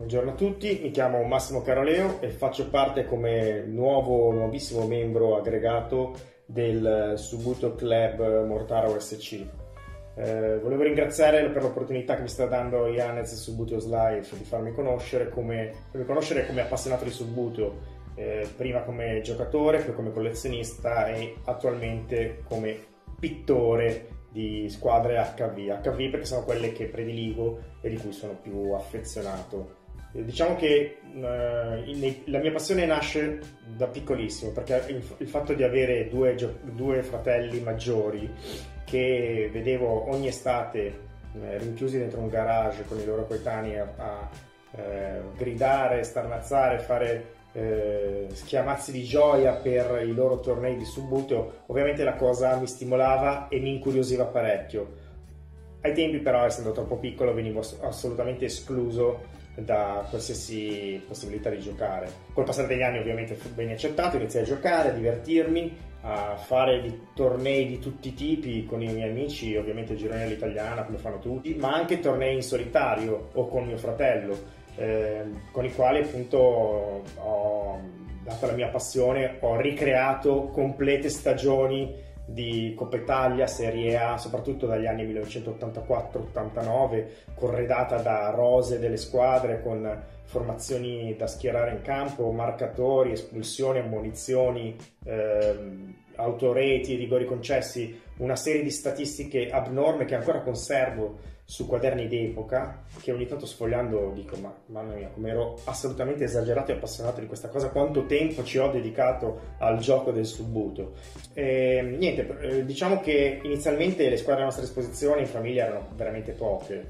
Buongiorno a tutti, mi chiamo Massimo Caroleo e faccio parte come nuovissimo membro aggregato del Subbuto Club Mortara OSC. Volevo ringraziare per l'opportunità che mi sta dando Yanez Subbuteo Life di farmi conoscere come appassionato di Subbuto, prima come giocatore, poi come collezionista e attualmente come pittore di squadre HV perché sono quelle che prediligo e di cui sono più affezionato. Diciamo che la mia passione nasce da piccolissimo, perché il fatto di avere due fratelli maggiori che vedevo ogni estate rinchiusi dentro un garage con i loro coetanei a gridare, starnazzare, fare schiamazzi di gioia per i loro tornei di Subbuteo, ovviamente la cosa mi stimolava e mi incuriosiva parecchio. Ai tempi però, essendo troppo piccolo, venivo assolutamente escluso da qualsiasi possibilità di giocare. Col passare degli anni ovviamente fu ben accettato, iniziai a giocare, a divertirmi, a fare tornei di tutti i tipi con i miei amici, ovviamente gironi all'italiana come fanno tutti, ma anche tornei in solitario o con mio fratello, con i quali appunto data la mia passione, ho ricreato complete stagioni di Coppa Italia, Serie A, soprattutto dagli anni 1984-89, corredata da rose delle squadre con formazioni da schierare in campo, marcatori, espulsioni, ammonizioni, autoreti, rigori concessi, una serie di statistiche abnorme che ancora conservo su quaderni d'epoca, che ogni tanto sfogliando dico ma mamma mia, come ero assolutamente esagerato e appassionato di questa cosa, quanto tempo ci ho dedicato al gioco del Subbuto. Niente, diciamo che inizialmente le squadre a nostra disposizione in famiglia erano veramente poche,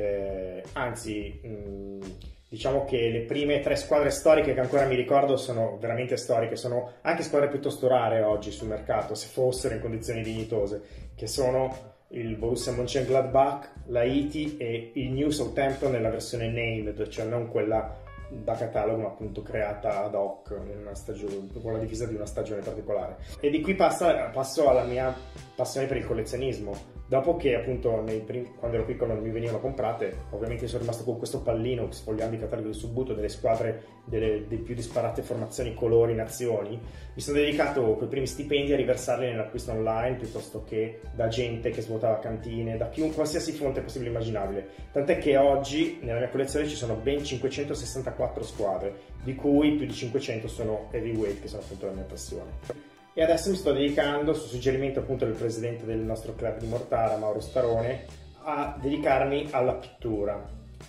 anzi diciamo che le prime 3 squadre storiche che ancora mi ricordo sono veramente storiche, sono anche squadre piuttosto rare oggi sul mercato, se fossero in condizioni dignitose, che sono il Borussia Mönchengladbach, la Iti e il New Southampton nella versione named, cioè non quella da catalogo ma appunto creata ad hoc in una stagione, con la divisa di una stagione particolare. E di qui passo alla mia passione per il collezionismo. Dopo che appunto quando ero piccolo non mi venivano comprate, ovviamente sono rimasto con questo pallino sfogliando i cataloghi del Subbuto delle squadre delle più disparate formazioni, colori, nazioni. Mi sono dedicato con i primi stipendi a riversarli nell'acquisto online piuttosto che da gente che svuotava cantine, da qualsiasi fonte possibile e immaginabile. Tant'è che oggi nella mia collezione ci sono ben 564 squadre, di cui più di 500 sono heavyweight, che sono appunto la mia passione. E adesso mi sto dedicando, su suggerimento appunto del presidente del nostro club di Mortara, Mauro Starone, a dedicarmi alla pittura.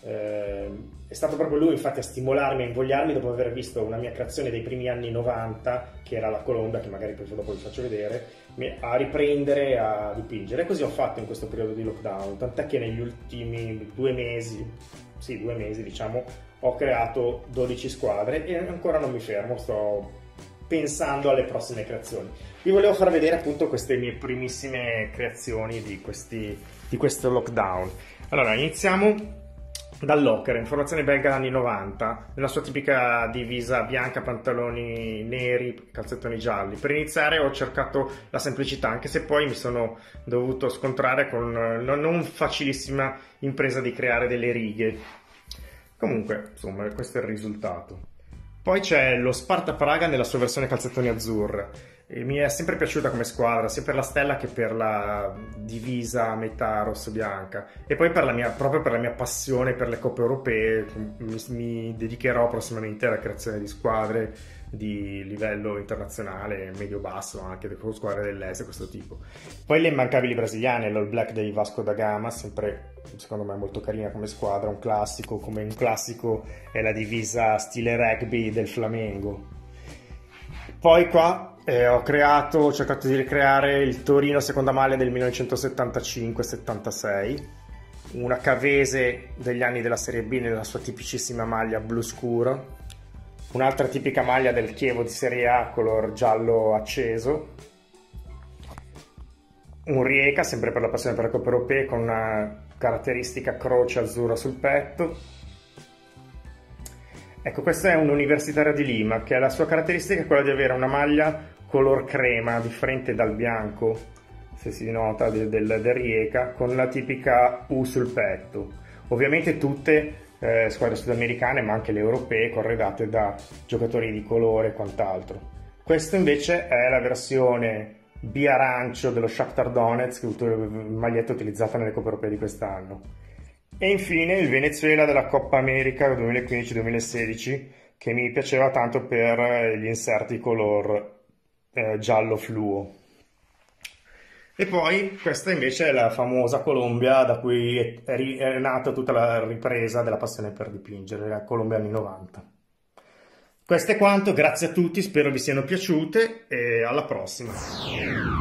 È stato proprio lui infatti a stimolarmi, a invogliarmi, dopo aver visto una mia creazione dei primi anni 90, che era la colomba, che magari poi dopo vi faccio vedere, a riprendere a dipingere. E così ho fatto in questo periodo di lockdown, tant'è che negli ultimi 2 mesi diciamo, ho creato 12 squadre e ancora non mi fermo, sto pensando alle prossime creazioni. Vi volevo far vedere appunto queste mie primissime creazioni di questo lockdown. Allora, iniziamo dal Locker, informazione belga anni 90, nella sua tipica divisa bianca, pantaloni neri, calzettoni gialli. Per iniziare ho cercato la semplicità, anche se poi mi sono dovuto scontrare con una non facilissima impresa di creare delle righe. Comunque, insomma, questo è il risultato. Poi c'è lo Sparta Praga nella sua versione calzettoni azzurra. E mi è sempre piaciuta come squadra, sia per la stella che per la divisa a metà rosso-bianca. E poi proprio per la mia passione per le coppe europee, mi dedicherò prossimamente alla creazione di squadre di livello internazionale, medio-basso, anche con squadre dell'est, questo tipo. Poi le immancabili brasiliane, l'All Black dei Vasco da Gama, sempre secondo me molto carina come squadra, un classico, come un classico è la divisa stile rugby del Flamengo. Poi qua ho cercato di ricreare il Torino seconda maglia del 1975-76, una Cavese degli anni della Serie B nella sua tipicissima maglia blu scuro, un'altra tipica maglia del Chievo di Serie A color giallo acceso, un Rijeka sempre per la passione per le coppe europee con una caratteristica croce azzurra sul petto. Ecco, questo è un universitario di Lima che la sua caratteristica è quella di avere una maglia color crema differente dal bianco, se si nota, del Rijeka, con la tipica U sul petto. Ovviamente tutte squadre sudamericane, ma anche le europee, corredate da giocatori di colore e quant'altro. Questo invece è la versione bi-arancio dello Shakhtar Donetsk, maglietta utilizzata nelle Coppe Europee di quest'anno. E infine il Venezuela della Coppa America 2015-2016, che mi piaceva tanto per gli inserti color giallo fluo. E poi questa invece è la famosa Colombia da cui è nata tutta la ripresa della passione per dipingere, la Colombia anni 90. Questo è quanto, grazie a tutti, spero vi siano piaciute e alla prossima.